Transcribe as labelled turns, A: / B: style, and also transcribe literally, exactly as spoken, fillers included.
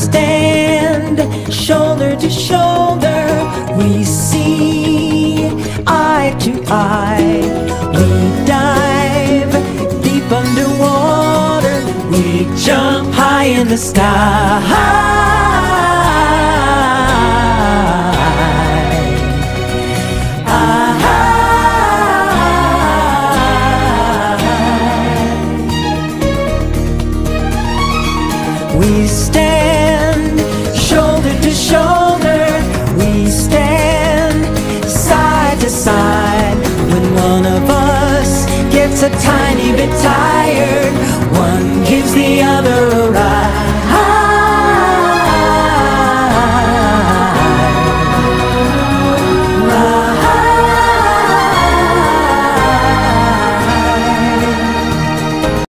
A: stand shoulder to shoulder, we see eye to eye. We dive deep underwater, we jump high in the sky. We stand shoulder to shoulder, we stand side to side. When one of us gets a tiny bit tired,